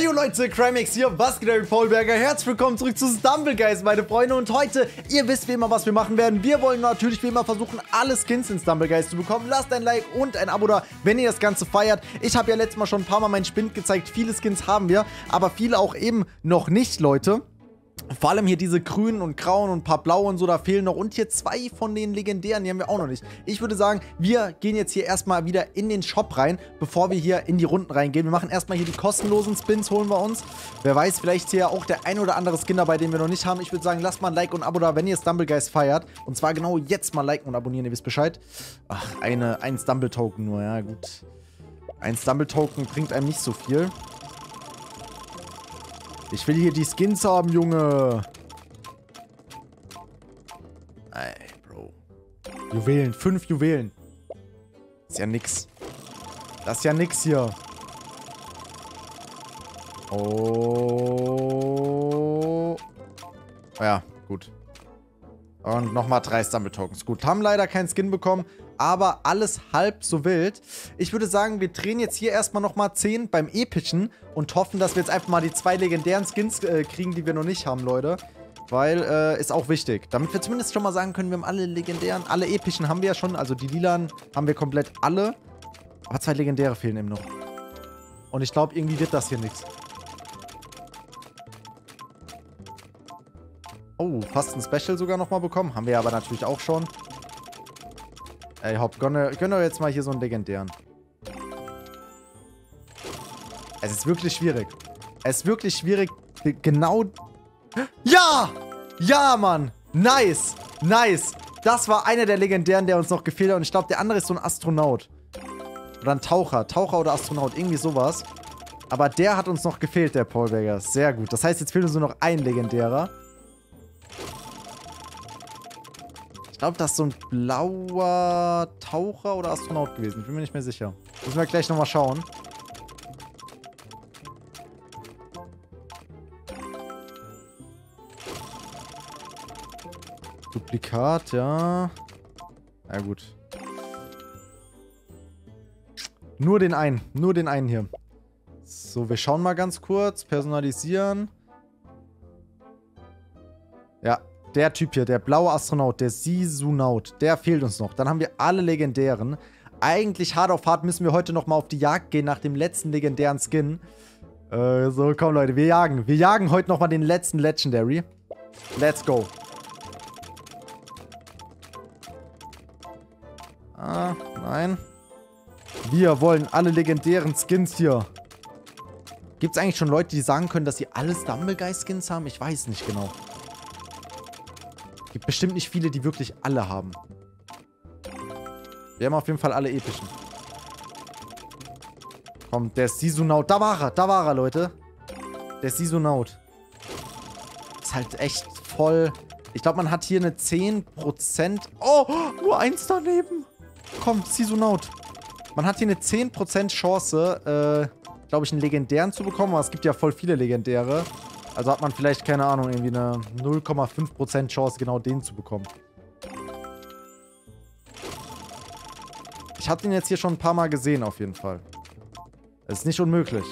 Hallo Leute, Crimex hier, was geht, Harry Paulberger? Herzlich willkommen zurück zu Stumbleguys, meine Freunde. Und heute, ihr wisst wie immer, was wir machen werden. Wir wollen natürlich wie immer versuchen, alle Skins in Stumbleguys zu bekommen. Lasst ein Like und ein Abo da, wenn ihr das Ganze feiert. Ich habe ja letztes Mal schon ein paar Mal meinen Spind gezeigt. Viele Skins haben wir, aber viele auch eben noch nicht, Leute. Vor allem hier diese grünen und grauen und ein paar blaue und so, da fehlen noch. Und hier 2 von den legendären, die haben wir auch noch nicht. Ich würde sagen, wir gehen jetzt hier erstmal wieder in den Shop rein, bevor wir hier in die Runden reingehen. Wir machen erstmal hier die kostenlosen Spins, holen wir uns. Wer weiß, vielleicht hier auch der ein oder andere Skin dabei, den wir noch nicht haben. Ich würde sagen, lasst mal ein Like und ein Abo da, wenn ihr Stumbleguys feiert. Und zwar genau jetzt mal liken und abonnieren, ihr wisst Bescheid. Ach, ein Stumble-Token nur, ja gut. Ein Stumble-Token bringt einem nicht so viel. Ich will hier die Skins haben, Junge. Ey, Bro. Juwelen, 5 Juwelen. Ist ja nix. Das ist ja nix hier. Oh. Ja, gut. Und nochmal 3 Stumble-Tokens. Gut, haben leider keinen Skin bekommen, aber alles halb so wild. Ich würde sagen, wir drehen jetzt hier erstmal nochmal 10 beim Epischen und hoffen, dass wir jetzt einfach mal die 2 legendären Skins kriegen, die wir noch nicht haben, Leute. Weil, ist auch wichtig. Damit wir zumindest schon mal sagen können, wir haben alle legendären, alle epischen haben wir ja schon. Also die lilanen haben wir komplett alle. Aber 2 legendäre fehlen eben noch. Und ich glaube, irgendwie wird das hier nichts. Oh, fast ein Special sogar nochmal bekommen. Haben wir aber natürlich auch schon. Ey, Haupt, gönn doch jetzt mal hier so einen legendären. Es ist wirklich schwierig. Es ist wirklich schwierig, genau... Ja! Ja, Mann! Nice! Nice! Das war einer der legendären, der uns noch gefehlt hat. Und ich glaube, der andere ist so ein Astronaut. Oder ein Taucher. Taucher oder Astronaut. Irgendwie sowas. Aber der hat uns noch gefehlt, der Paulberger. Sehr gut. Das heißt, jetzt fehlt uns nur noch ein legendärer. Ich glaube, das ist so ein blauer Taucher oder Astronaut gewesen. Ich bin mir nicht mehr sicher. Müssen wir gleich nochmal schauen. Duplikat, ja. Na gut. Nur den einen hier. So, wir schauen mal ganz kurz. Personalisieren. Ja. Der Typ hier, der blaue Astronaut, der Sisunaut, der fehlt uns noch. Dann haben wir alle legendären. Eigentlich hart auf hart müssen wir heute nochmal auf die Jagd gehen nach dem letzten legendären Skin. So, komm Leute, wir jagen. Wir jagen heute nochmal den letzten Legendary. Let's go. Ah, nein. Wir wollen alle legendären Skins hier. Gibt es eigentlich schon Leute, die sagen können, dass sie alle Stumbleguys-Skins haben? Ich weiß nicht genau. Gibt bestimmt nicht viele, die wirklich alle haben. Wir haben auf jeden Fall alle epischen. Komm, der Sisunaut. Da war er, Leute. Der Sisunaut. Ist halt echt voll. Ich glaube, man hat hier eine 10%. Oh, nur eins daneben. Komm, Sisunaut. Man hat hier eine 10% Chance, glaube ich, einen legendären zu bekommen. Aber es gibt ja voll viele legendäre. Also hat man vielleicht, keine Ahnung, irgendwie eine 0,5% Chance, genau den zu bekommen. Ich habe den jetzt hier schon ein paar Mal gesehen, auf jeden Fall. Es ist nicht unmöglich.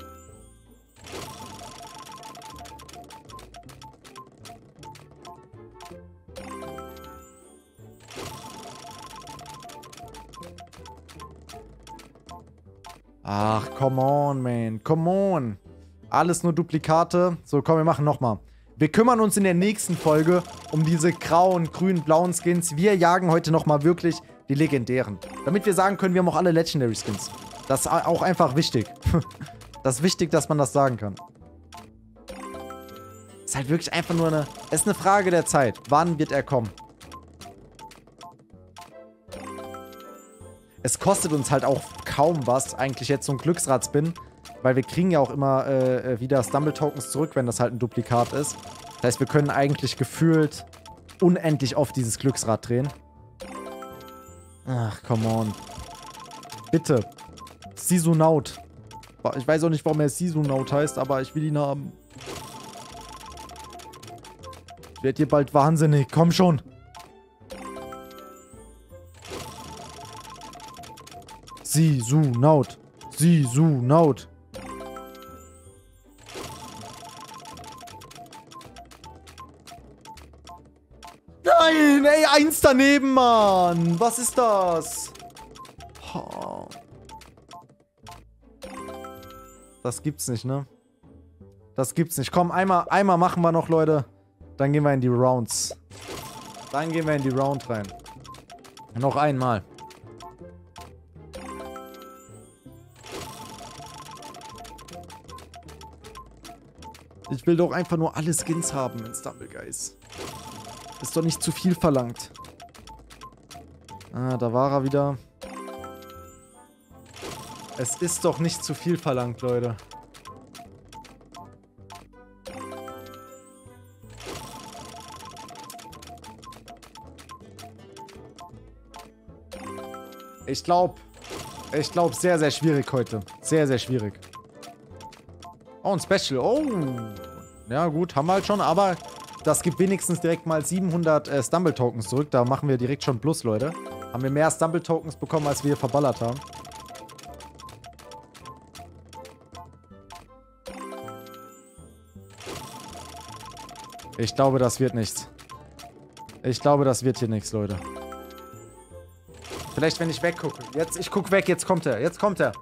Ach, come on, man. Come on. Alles nur Duplikate. So, komm, wir machen nochmal. Wir kümmern uns in der nächsten Folge um diese grauen, grünen, blauen Skins. Wir jagen heute nochmal wirklich die legendären. Damit wir sagen können, wir haben auch alle Legendary Skins. Das ist auch einfach wichtig. Das ist wichtig, dass man das sagen kann. Ist halt wirklich einfach nur eine... Es ist eine Frage der Zeit. Wann wird er kommen? Es kostet uns halt auch kaum was, eigentlich jetzt so ein Glücksradspin. Weil wir kriegen ja auch immer wieder Stumble-Tokens zurück, wenn das halt ein Duplikat ist. Das heißt, wir können eigentlich gefühlt unendlich oft dieses Glücksrad drehen. Ach, come on. Bitte. Sisunaut. Ich weiß auch nicht, warum er Sisunaut heißt, aber ich will ihn haben. Ich werde hier bald wahnsinnig. Komm schon. Sisunaut. Sisunaut. Nein, ey, 1 daneben, Mann. Was ist das? Oh. Das gibt's nicht, ne? Das gibt's nicht. Komm, einmal machen wir noch, Leute. Dann gehen wir in die Rounds. Dann gehen wir in die Round rein. Noch einmal. Ich will doch einfach nur alle Skins haben in Stumble Guys. Ist doch nicht zu viel verlangt. Ah, da war er wieder. Es ist doch nicht zu viel verlangt, Leute. Ich glaube, sehr, sehr schwierig heute. Sehr, sehr schwierig. Oh, ein Special. Oh. Ja, gut, haben wir halt schon, aber das gibt wenigstens direkt mal 700 Stumble-Tokens zurück. Da machen wir direkt schon Plus, Leute. Haben wir mehr Stumble-Tokens bekommen, als wir hier verballert haben. Ich glaube, das wird nichts. Ich glaube, das wird hier nichts, Leute. Vielleicht, wenn ich weggucke. Jetzt, ich gucke weg, jetzt kommt er. Jetzt kommt er.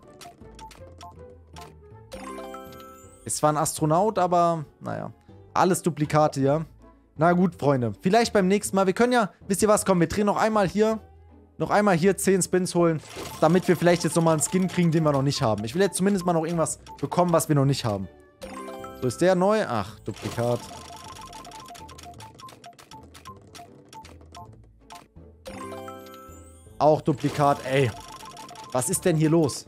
Ist zwar ein Astronaut, aber naja. Alles Duplikate, ja. Na gut, Freunde. Vielleicht beim nächsten Mal. Wir können ja, wisst ihr was, komm, wir drehen noch einmal hier. Noch einmal hier 10 Spins holen. Damit wir vielleicht jetzt nochmal einen Skin kriegen, den wir noch nicht haben. Ich will jetzt zumindest mal noch irgendwas bekommen, was wir noch nicht haben. So, ist der neu? Ach, Duplikat. Auch Duplikat, ey. Was ist denn hier los?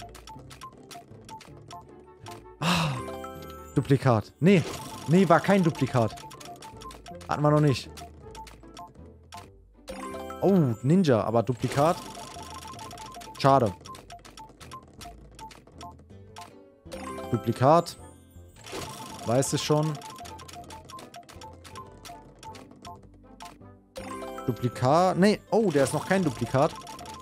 Ah, Duplikat. Nee. Nee, war kein Duplikat. Hatten wir noch nicht. Oh, Ninja, aber Duplikat. Schade. Duplikat. Weiß es schon. Duplikat. Nee, oh, der ist noch kein Duplikat.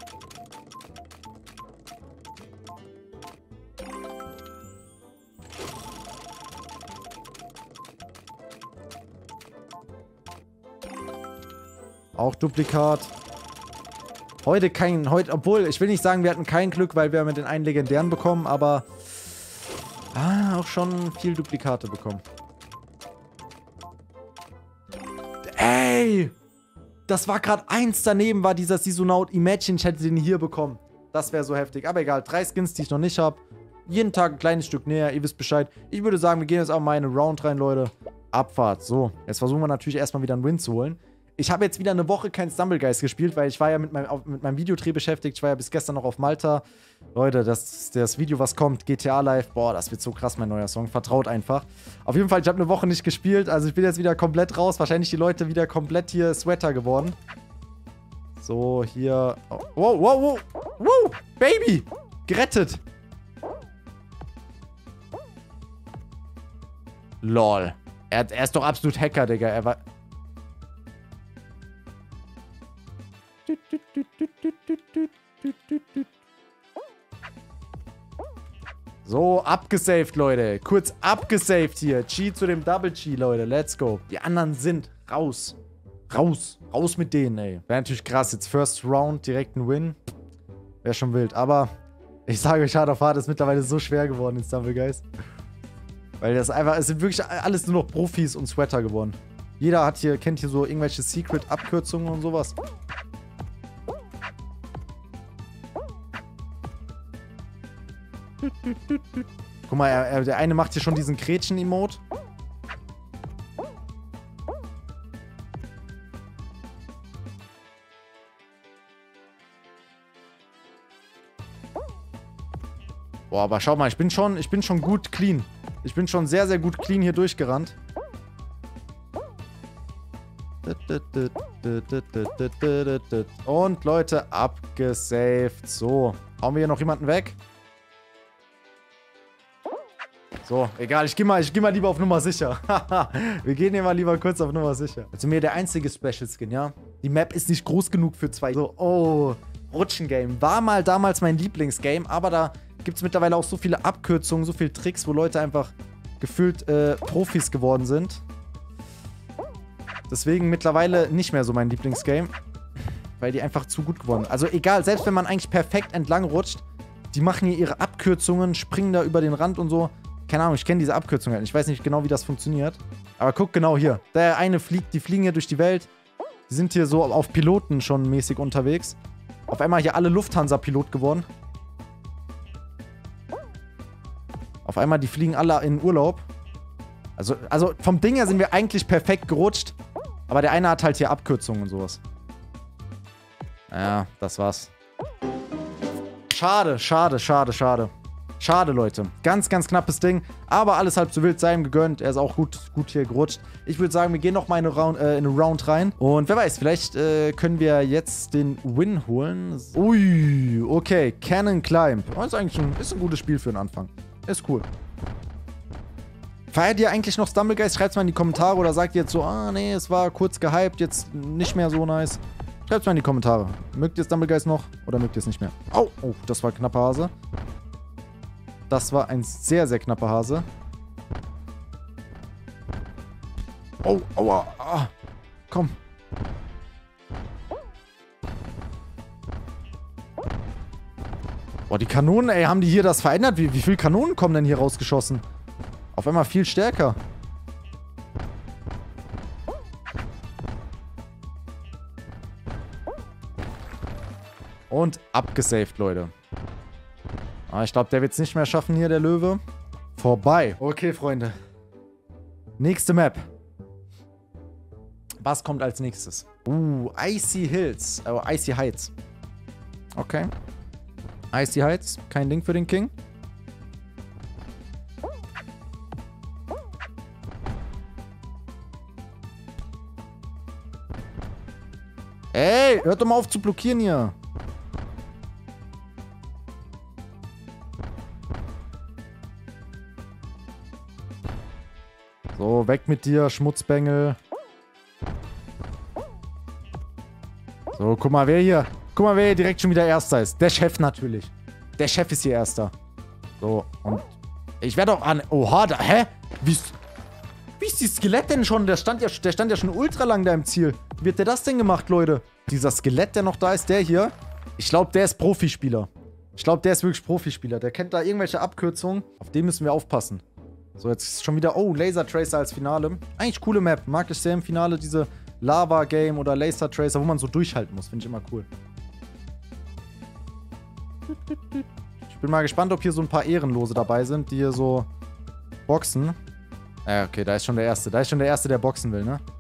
Auch Duplikat. Heute kein... Obwohl, ich will nicht sagen, wir hatten kein Glück, weil wir mit den einen legendären bekommen, aber... auch schon viel Duplikate bekommen. Ey! Das war gerade 1 daneben, war dieser Sisunaut. Imagine, ich hätte den hier bekommen. Das wäre so heftig. Aber egal, 3 Skins, die ich noch nicht habe. Jeden Tag ein kleines Stück näher, ihr wisst Bescheid. Ich würde sagen, wir gehen jetzt auch mal in eine Round rein, Leute. Abfahrt. So, jetzt versuchen wir natürlich erstmal wieder einen Win zu holen. Ich habe jetzt wieder eine Woche kein Stumble Guys gespielt, weil ich war ja mit meinem Videodreh beschäftigt. Ich war ja bis gestern noch auf Malta. Leute, das Video, was kommt, GTA Live. Boah, das wird so krass, mein neuer Song. Vertraut einfach. Auf jeden Fall, ich habe eine Woche nicht gespielt. Also ich bin jetzt wieder komplett raus. Wahrscheinlich die Leute wieder komplett hier Sweater geworden. So, hier. Oh, wow, wow, wow. Wow, Baby. Gerettet. Lol. Er ist doch absolut Hacker, Digga. Er war... So, abgesaved, Leute. Kurz abgesaved hier. G zu dem Double G, Leute. Let's go. Die anderen sind raus. Raus. Raus mit denen, ey. Wäre natürlich krass. Jetzt First Round, direkt ein Win. Wäre schon wild. Aber ich sage euch, Hard of Hard ist mittlerweile so schwer geworden in Stumble Guys. Weil das einfach, es sind wirklich alles nur noch Profis und Sweater geworden. Jeder hat hier, kennt hier so irgendwelche Secret-Abkürzungen und sowas. Guck mal, der eine macht hier schon diesen Gretchen-Emote. Boah, aber schau mal, ich bin schon gut clean. Ich bin schon sehr, sehr gut clean hier durchgerannt. Und Leute, abgesaved. So, hauen wir hier noch jemanden weg? So, egal, ich geh mal lieber auf Nummer sicher. Wir gehen hier mal lieber kurz auf Nummer sicher. Also mir der einzige Special Skin, ja? Die Map ist nicht groß genug für 2. So, oh, Rutschengame. War mal damals mein Lieblingsgame, aber da gibt es mittlerweile auch so viele Abkürzungen, so viele Tricks, wo Leute einfach gefühlt Profis geworden sind. Deswegen mittlerweile nicht mehr so mein Lieblingsgame. Weil die einfach zu gut geworden sind. Also egal, selbst wenn man eigentlich perfekt entlang rutscht, die machen hier ihre Abkürzungen, springen da über den Rand und so. Keine Ahnung, ich kenne diese Abkürzung halt nicht. Ich weiß nicht genau, wie das funktioniert. Aber guck genau hier. Der eine fliegt, die fliegen hier durch die Welt. Die sind hier so auf Piloten schon mäßig unterwegs. Auf einmal hier alle Lufthansa-Pilot geworden. Auf einmal, die fliegen alle in Urlaub. Also vom Ding her sind wir eigentlich perfekt gerutscht. Aber der eine hat halt hier Abkürzungen und sowas. Ja, das war's. Schade, schade, schade, schade. Schade, Leute. Ganz, ganz knappes Ding. Aber alles halb so wild, sei ihm gegönnt. Er ist auch gut hier gerutscht. Ich würde sagen, wir gehen noch mal in eine Round rein. Und wer weiß, vielleicht können wir jetzt den Win holen. Ui, okay. Cannon Climb. Oh, ist eigentlich ein gutes Spiel für den Anfang. Ist cool. Feiert ihr eigentlich noch Stumblegeist? Schreibt es mal in die Kommentare oder sagt ihr jetzt so, ah nee, es war kurz gehypt, jetzt nicht mehr so nice. Schreibt es mal in die Kommentare. Mögt ihr Stumblegeist noch oder mögt ihr es nicht mehr? Oh, das war ein knapper Hase. Das war ein sehr, sehr knapper Hase. Oh, aua. Ah, komm. Boah, die Kanonen, ey, haben die hier das verändert? Wie viele Kanonen kommen denn hier rausgeschossen? Auf einmal viel stärker. Und abgesaved, Leute. Ah, ich glaube, der wird es nicht mehr schaffen hier, der Löwe. Vorbei. Okay, Freunde. Nächste Map. Was kommt als nächstes? Icy Hills. Oh, Icy Heights. Okay. Icy Heights. Kein Ding für den King. Ey, hört doch mal auf zu blockieren hier. So, weg mit dir, Schmutzbengel. So, guck mal, wer hier direkt schon wieder Erster ist. Der Chef natürlich. Der Chef ist hier Erster. So, und ich werde auch an... Oha, hä? Wie ist dieses Skelett denn schon? Der stand ja schon ultra lang da im Ziel. Wie wird der das denn gemacht, Leute? Dieser Skelett, der noch da ist, der hier. Ich glaube, der ist Profispieler. Ich glaube, der ist wirklich Profispieler. Der kennt da irgendwelche Abkürzungen. Auf den müssen wir aufpassen. So, jetzt ist schon wieder... Oh, Laser Tracer als Finale. Eigentlich coole Map. Mag ich sehr im Finale, diese Lava-Game oder Laser Tracer, wo man so durchhalten muss. Finde ich immer cool. Ich bin mal gespannt, ob hier so ein paar Ehrenlose dabei sind, die hier so boxen. Ja, okay, da ist schon der Erste. Da ist schon der Erste, der boxen will, ne?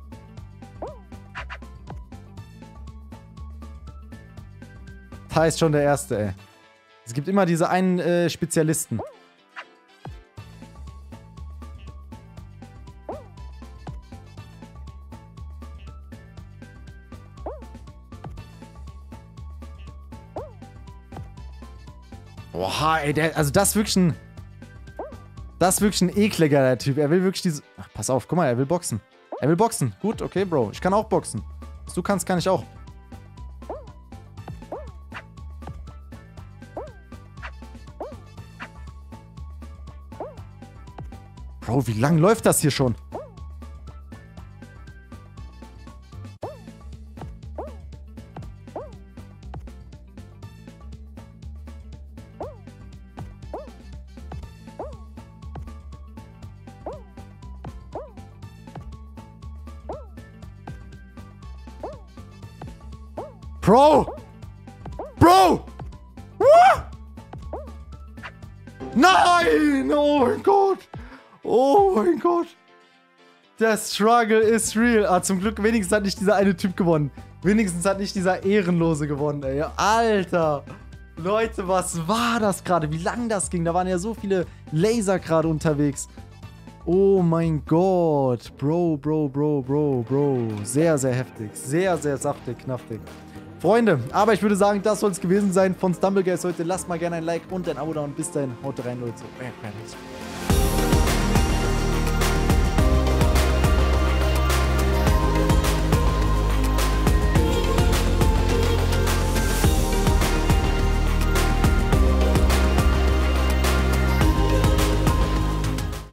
Da ist schon der Erste, ey. Es gibt immer diese einen Spezialisten. Oha, ey, also das ist wirklich ein... Das ist wirklich ein ekliger, der Typ. Er will wirklich diese... Ach, pass auf, guck mal, er will boxen. Er will boxen. Gut, okay, Bro. Ich kann auch boxen. Was du kannst, kann ich auch. Bro, wie lang läuft das hier schon? Bro! Bro! Nein! Oh mein Gott! Oh mein Gott! Der Struggle is real. Ah, zum Glück, wenigstens hat nicht dieser eine Typ gewonnen. Wenigstens hat nicht dieser Ehrenlose gewonnen, ey. Alter! Leute, was war das gerade? Wie lang das ging? Da waren ja so viele Laser gerade unterwegs. Oh mein Gott. Bro. Sehr, sehr heftig. Sehr, sehr saftig, knaftig. Freunde, aber ich würde sagen, das soll es gewesen sein von Stumblegeist heute. Lasst mal gerne ein Like und ein Abo da und bis dahin. Haut rein, Leute.